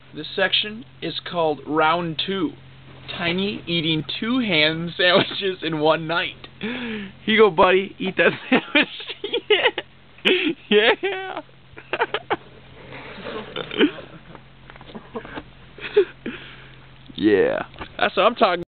This section is called Round 2. Tiny eating 2 ham sandwiches in one night. Here you go, buddy. Eat that sandwich. Yeah. Yeah. That's what I'm talking about.